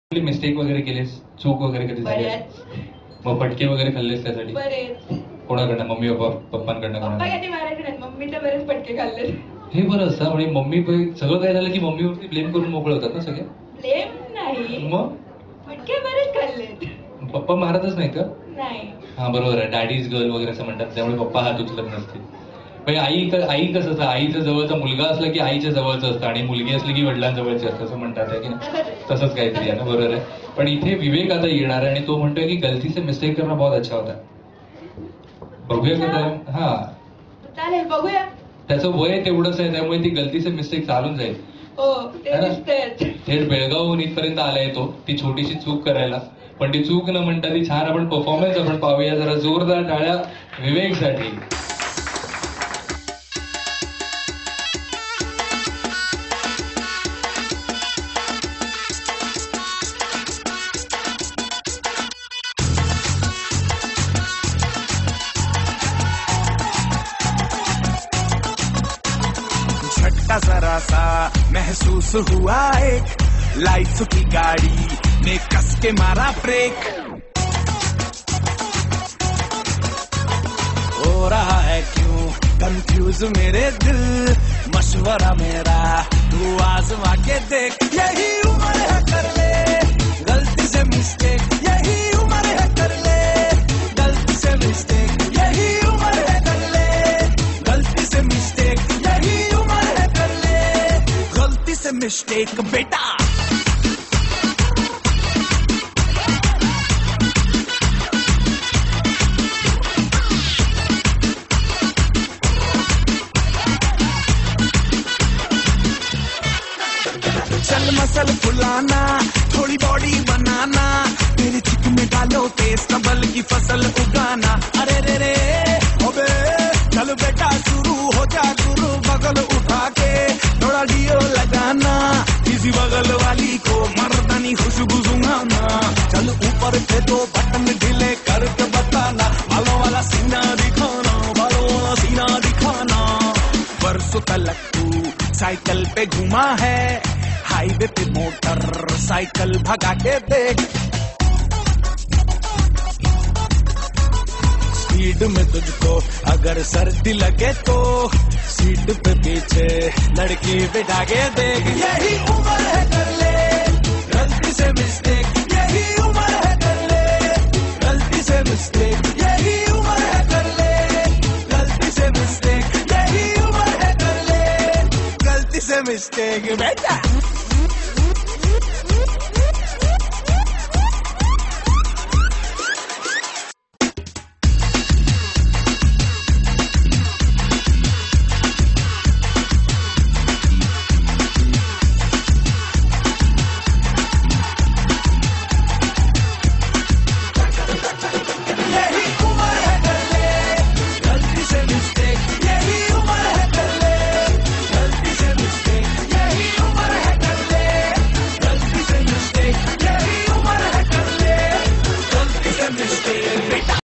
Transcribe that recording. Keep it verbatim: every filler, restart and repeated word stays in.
Mistake वगैरे केलेस, चूक वगैरे कधी झाली? बऱ्याच मग फटके वगैरे खाल्लेस त्यासाठी? बरेच. कोणाकडनं? मम्मी पप्पा पप्पांकडनं पप्पा कोणाकडनं? कधी माझ्याकडे आहेत, मम्मी तर बरेच फटके खाल्ले. हे बरं असतं म्हणजे मम्मी प- सगळं काय झालं की मम्मीवरती ब्लेम करून मोकळे होतात ना सगळे. ब्लेम नाही, मग फटके बरेच खाल्लेत. पप्पा मारतच नाही का? नाही. हा बरोबर आहे, डॅडीज गर्ल वगैरे असं म्हणतात, त्यामुळे पप्पा हात उचलत नसतील. म्हणजे आई क- आई कसं असतं, आईच्या जवळचा मुलगा असला की आईच्या जवळचं असतं आणि मुलगी असली की वडिलांजवळची असतं असं म्हणतात आहे की नाही? तसंच आहे. तसंच काहीतरी आहे ना, बरोबर आहे. पण इथे विवेक आता येणार आहे आणि तो म्हणतोय की गलती से मिस्टेक करना बहुत अच्छा होता. बघूया का त्याला? हा, चालेल, बघूया. त्याचं वय तेवढंच आहे, त्यामुळे ती गलती से मिस्टेक चालून जाईल. हो, ते है ना? दिसतंयच. थेट बेळगावहून इथपर्यंत आलाय तो ती छोटीशी चूक करायला. पण ती चूक न म्हणता ती छान आपण परफॉर्मन्स आपण पाहूया. जरा जोरदार टाळ्या विवेकसाठी. झटका जरा सा महसूस हुआ एक, लाइफ की गाड़ी ने कस के मारा ब्रेक। हो रहा है क्यों कंफ्यूज मेरे दिल, मशवरा मेरा तू आजमा के देख। यही उम्र है कर ले गलती से मिस्टेक, यही उम्र है कर ले गलती से मिस्टेक, यही उम्र है कर ले गलती से मिस्टेक, यही उम्र है कर ले गलती से मिस्टेक बेटा। चल मसल फुलाना, थोड़ी बॉडी बनाना, मेरे चिक में डालो तेज कबल की फसल उगाना। अरे रे रे अबे चल बेटा शुरू हो जा गुरु, बगल उठा के थोड़ा डियो लगाना, किसी बगल वाली को मर्दानी खुशबू सुंघाना। चल ऊपर पे दो बटन ढीले करके बताना, बालों वाला सीना दिखाना, बालों वाला सीना दिखाना। बरसों तलक तू साइकिल पे घुमा है, हाईवे पे मोटर साइकिल भगा के देख। स्पीड में तुझको अगर सर्दी लगे तो सीट पे पीछे लड़की बिठा के देख। यही उम्र है कर ले गलती से मिस्टेक, यही उम्र है कर ले गलती से मिस्टेक, यही उम्र है कर ले गलती से मिस्टेक, यही उम्र है कर ले गलती से मिस्टेक बेटा।